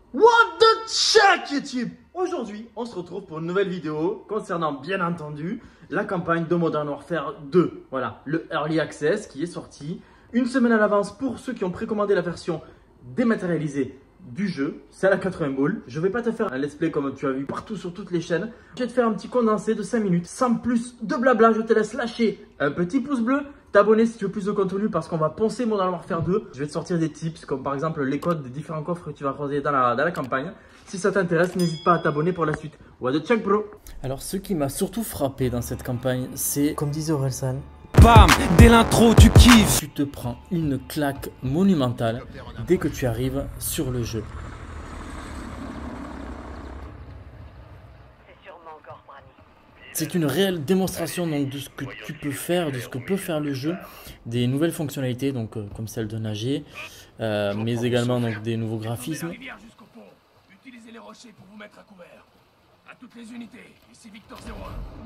What the check YouTube. Aujourd'hui, on se retrouve pour une nouvelle vidéo concernant bien entendu la campagne de Modern Warfare 2. Voilà, le Early Access qui est sorti une semaine à l'avance pour ceux qui ont précommandé la version dématérialisée du jeu. C'est à la 80 boules. Je vais pas te faire un let's play comme tu as vu partout sur toutes les chaînes. Je vais te faire un petit condensé de 5 minutes. Sans plus de blabla, je te laisse lâcher un petit pouce bleu, t'abonner si tu veux plus de contenu parce qu'on va poncer Modern Warfare 2. Je vais te sortir des tips comme par exemple les codes des différents coffres que tu vas croiser dans la campagne. Si ça t'intéresse, n'hésite pas à t'abonner pour la suite. What the check bro. Alors ce qui m'a surtout frappé dans cette campagne, c'est comme disait Orelsan, bam, dès l'intro tu kiffes. Tu te prends une claque monumentale dès que tu arrives sur le jeu. C'est une réelle démonstration donc, de ce que tu peux faire, de ce que peut faire le jeu, des nouvelles fonctionnalités donc comme celle de nager, mais également donc des nouveaux graphismes. Utilisez les rochers pour vous mettre à couvert. À toutes les unités, ici Victor 01.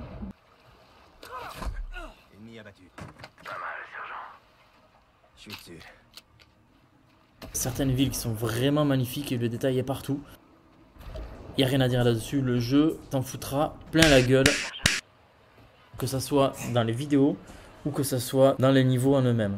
Ennemi abattu. Pas mal, sergent. Je suis dessus. Certaines villes qui sont vraiment magnifiques et le détail est partout. Il n'y a rien à dire là-dessus, le jeu t'en foutra plein la gueule. Que ça soit dans les vidéos ou que ça soit dans les niveaux en eux-mêmes.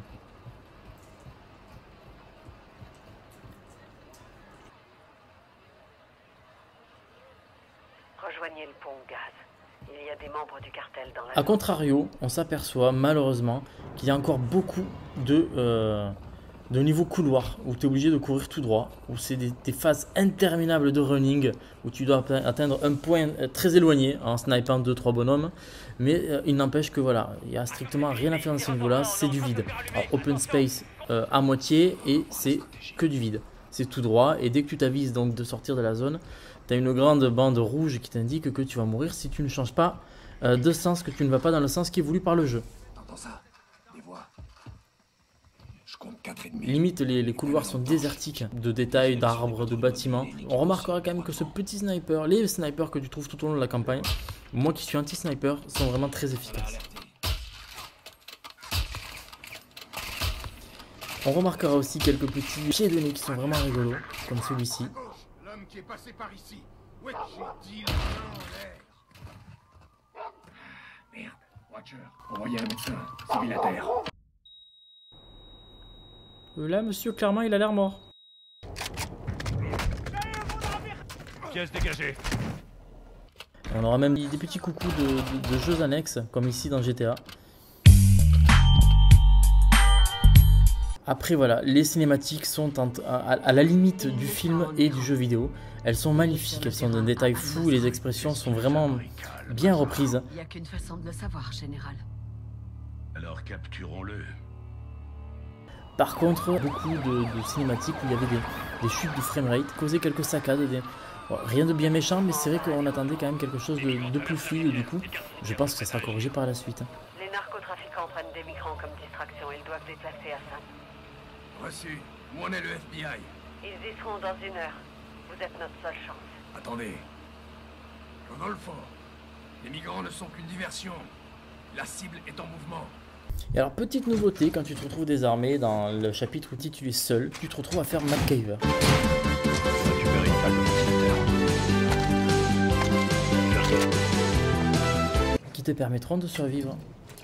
Rejoignez le pont gaz. Il y a des membres du cartel dans la... A contrario, on s'aperçoit malheureusement qu'il y a encore beaucoup de niveaux couloirs où tu es obligé de courir tout droit, où c'est des phases interminables de running, où tu dois atteindre un point très éloigné en snipant 2-3 bonhommes. Mais il n'empêche que voilà, il n'y a strictement rien à faire dans ce niveau-là, c'est du vide. Alors, open space à moitié et c'est que du vide. C'est tout droit et dès que tu t'avises donc de sortir de la zone, tu as une grande bande rouge qui t'indique que tu vas mourir si tu ne changes pas de sens, que tu ne vas pas dans le sens qui est voulu par le jeu. T'entends ça? Des voix. Je compte 4,5. Limite, les couloirs sont désertiques de détails, d'arbres, de bâtiments. On remarquera quand même que ce petit sniper, les snipers que tu trouves tout au long de la campagne, moi qui suis anti-sniper, sont vraiment très efficaces. On remarquera aussi quelques petits pieds de nez qui sont vraiment rigolos, comme celui-ci. L'homme qui est passé par ici. Ouais, j'ai dit la main en l'air. Merde, Watcher. Envoyez un médecin. Civil à terre. Là, monsieur, clairement, il a l'air mort. Pièce dégagée. On aura même des petits coucous de jeux annexes, comme ici dans GTA. Après voilà, les cinématiques sont à la limite du film et du jeu vidéo. Elles sont magnifiques, elles sont d'un détail fou et les expressions sont vraiment bien reprises. Il n'y a qu'une façon de le savoir, général. Alors capturons-le. Par contre, beaucoup de cinématiques où il y avait des chutes de framerate, causaient quelques saccades. Bon, rien de bien méchant, mais c'est vrai qu'on attendait quand même quelque chose de plus fluide du coup. Je pense que ça sera corrigé par la suite. Les narcotrafiquants prennent des migrants comme distraction. Ils doivent déplacer Hassan. Reçu. Où en est le FBI? Ils y seront dans 1 heure. Vous êtes notre seule chance. Attendez. Rodolfo. Les migrants ne sont qu'une diversion. La cible est en mouvement. Et alors, petite nouveauté, quand tu te retrouves désarmé dans le chapitre où tu es seul, tu te retrouves à faire MacGyver. Qui te permettront de survivre.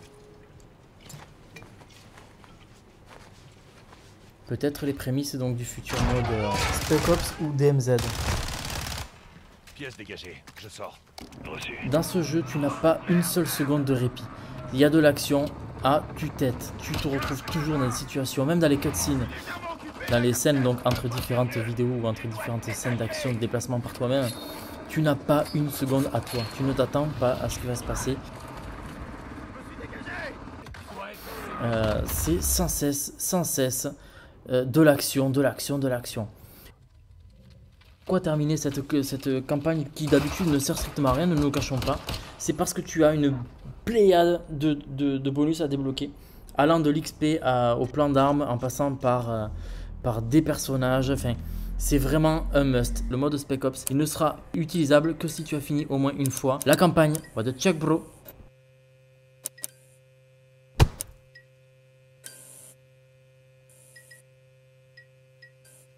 Peut-être les prémices donc du futur mode Spec Ops ou DMZ. Pièce dégagée. Je sors. Reçu. Dans ce jeu, tu n'as pas une seule seconde de répit. Il y a de l'action à tue-tête. Tu te retrouves toujours dans des situations, même dans les cutscenes, dans les scènes donc entre différentes vidéos ou entre différentes scènes d'action, de déplacement par toi-même. Tu n'as pas une seconde à toi. Tu ne t'attends pas à ce qui va se passer. C'est sans cesse de l'action, de l'action, de l'action. Pourquoi terminer cette campagne qui d'habitude ne sert strictement à rien, ne nous le cachons pas? C'est parce que tu as une pléiade de bonus à débloquer, allant de l'XP au plan d'armes, en passant par des personnages, enfin... C'est vraiment un must. Le mode Spec Ops, il ne sera utilisable que si tu as fini au moins une fois la campagne. What the check bro.